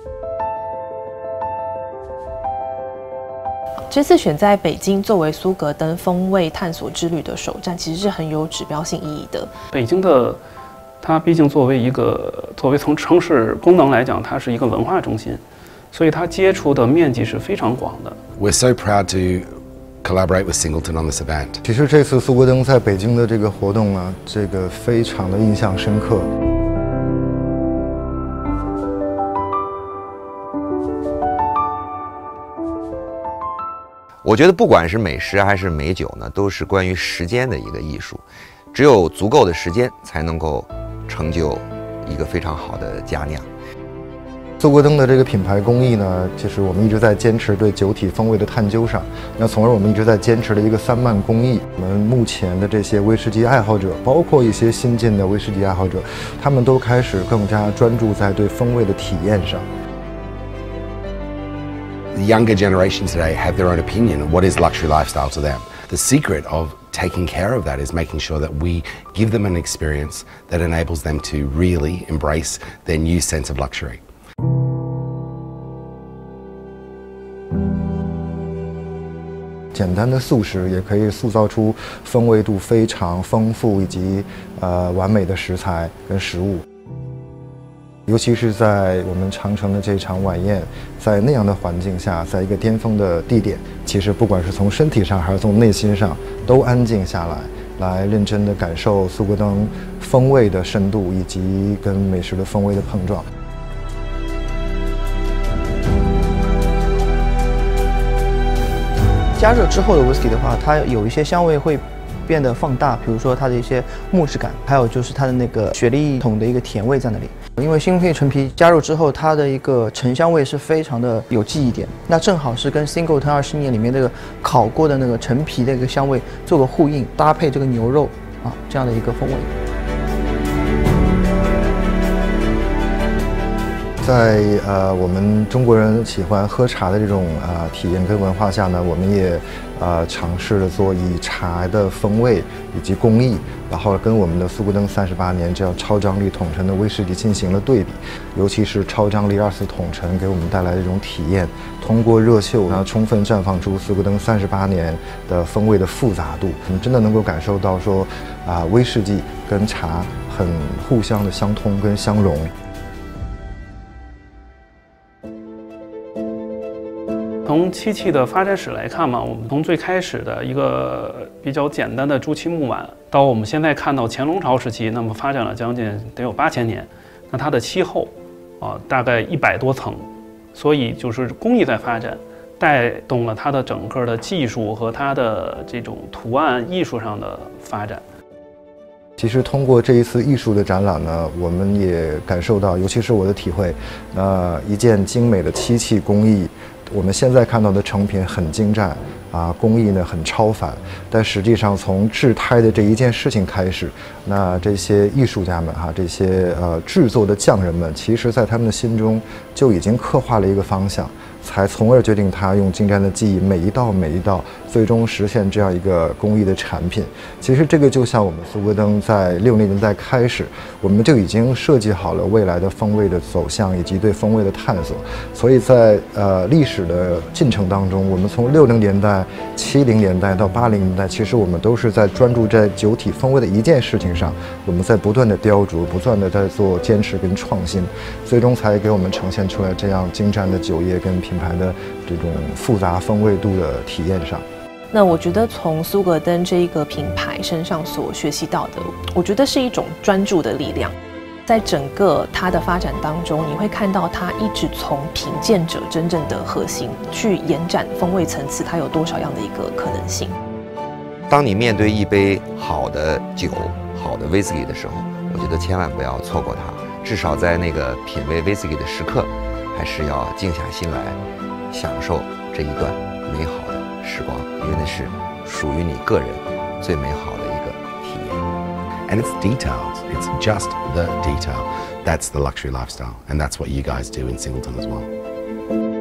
这次选在北京作为苏格登风味探索之旅的首站，其实是很有指标性意义的。 北京的，它毕竟作为从城市功能来讲，它是一个文化中心，所以它接触的面积是非常广的。 We're so proud to collaborate with Singleton on this event. 其实这次苏格登在北京的这个活动啊，这个非常的印象深刻。 我觉得不管是美食还是美酒呢，都是关于时间的一个艺术。只有足够的时间，才能够成就一个非常好的佳酿。 苏格登的这个品牌工艺呢，就是我们一直在坚持对酒体风味的探究上，那从而我们一直在坚持的一个3慢工艺。我们目前的这些威士忌爱好者，包括一些新进的威士忌爱好者，他们都开始更加专注在对风味的体验上。 The younger generation today have their own opinion of what is luxury lifestyle to them. The secret of taking care of that is making sure that we give them an experience that enables them to really embrace their new sense of luxury. 简单的素食也可以塑造出风味度非常丰富以及完美的食材跟食物。尤其是在我们长城的这场晚宴，在那样的环境下，在一个巅峰的地点，其实不管是从身体上还是从内心上，都安静下来，来认真的感受苏格登风味的深度以及跟美食的风味的碰撞。 加热之后的 whisky 的话，它有一些香味会变得放大，比如说它的一些木质感，还有就是它的那个雪莉桶的一个甜味在那里。因为新配陈皮加入之后，它的一个沉香味是非常的有记忆点，那正好是跟 Singleton 20年里面这个烤过的那个陈皮的一个香味做个呼应，搭配这个牛肉啊这样的一个风味。 在我们中国人喜欢喝茶的这种体验跟文化下呢，我们也尝试了做以茶的风味以及工艺，然后跟我们的苏格登38年这样超张力桶陈的威士忌进行了对比，尤其是超张力24桶陈给我们带来的这种体验，通过热嗅充分绽放出苏格登38年的风味的复杂度，我们真的能够感受到说威士忌跟茶很互相的相通跟相融。 从漆器的发展史来看嘛，我们从最开始的一个比较简单的朱漆木碗，到我们现在看到乾隆朝时期，那么发展了将近得有8000年，那它的漆厚大概100多层，所以就是工艺在发展，带动了它的整个的技术和它的这种图案艺术上的发展。 其实通过这一次艺术的展览呢，我们也感受到，尤其是我的体会，一件精美的漆器工艺，我们现在看到的成品很精湛工艺呢很超凡，但实际上从制胎的这一件事情开始，那这些艺术家们这些制作的匠人们，其实在他们的心中就已经刻画了一个方向，才从而决定他用精湛的技艺每一道最终实现这样一个工艺的产品。其实这个就像我们苏格登在60年代开始，我们就已经设计好了未来的风味的走向以及对风味的探索。所以在历史的进程当中，我们从60年代、70年代到80年代，其实我们都是在专注在酒体风味的一件事情上，我们在不断的雕琢，不断的在做坚持跟创新，最终才给我们呈现出来这样精湛的酒业跟品牌的这种复杂风味度的体验上。 那我觉得从苏格登这一个品牌身上所学习到的，我觉得是一种专注的力量。在整个它的发展当中，你会看到它一直从品鉴者真正的核心去延展风味层次，它有多少样的一个可能性。 当你面对一杯好的酒、好的威士忌的时候，我觉得千万不要错过它。至少在那个品味威士忌的时刻，还是要静下心来，享受这一段美好的时光，因为那是属于你个人最美好的一个体验。 And it's details. It's just the detail. That's the luxury lifestyle, and that's what you guys do in Singleton as well.